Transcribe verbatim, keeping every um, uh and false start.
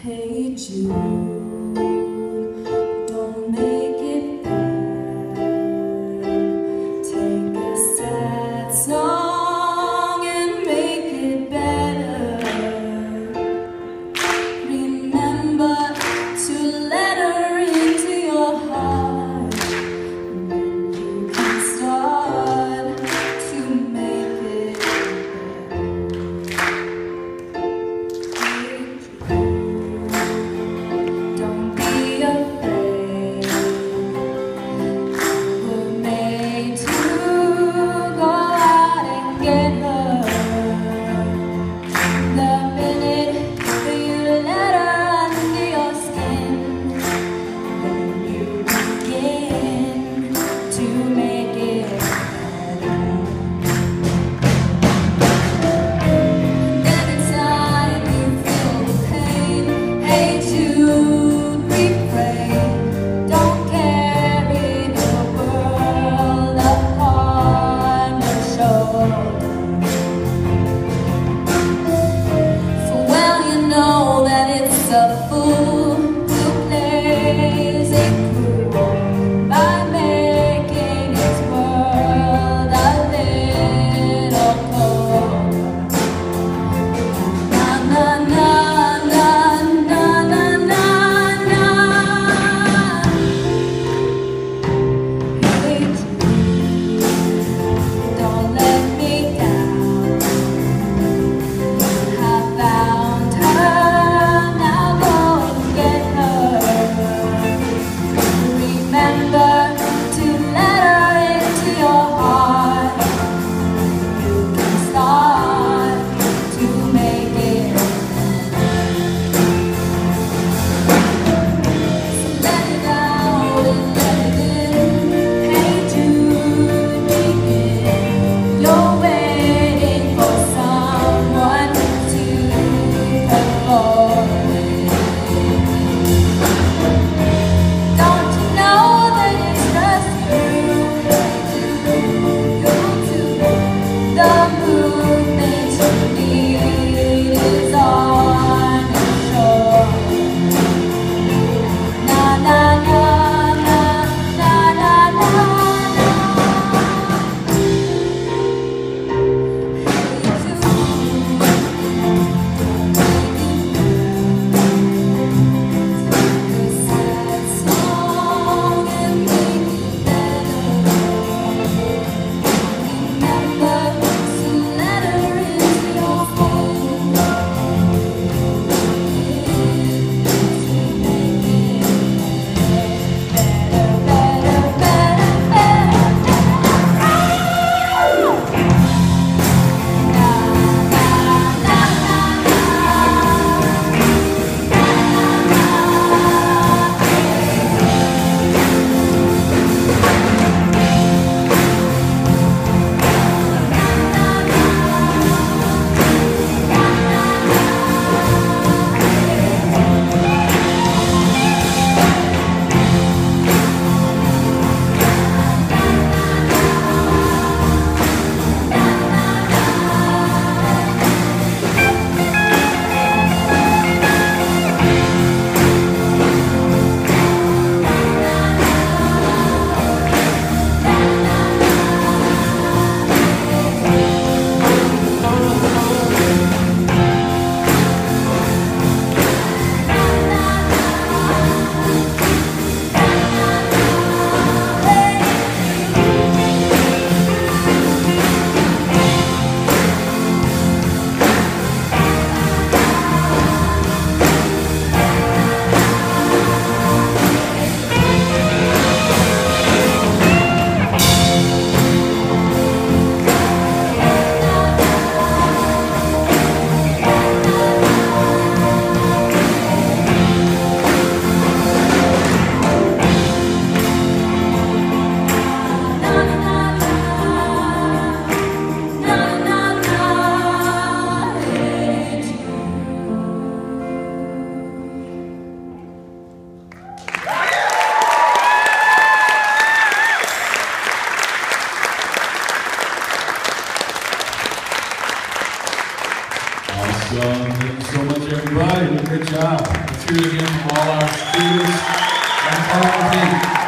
Hey Jude, don't make it bad. Take a sad song and make it better. Remember to let her into your heart. Then you can start to make it better. Hey Jude, a fool who plays it cruel by making his world a little colder. Na na na na na na na na. Hey Jude, don't let me down. You have found her. Remember to let her into your heart. You can start to make it better. So let it out and let it in. Hey Jude, begin. You're waiting for someone to perform it. Awesome. much, everybody. Good job. Let's hear it again from all our students and faculty.